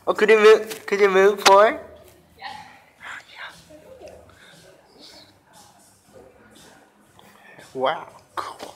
Oh, could you move? Could you move forward? Wow, cool.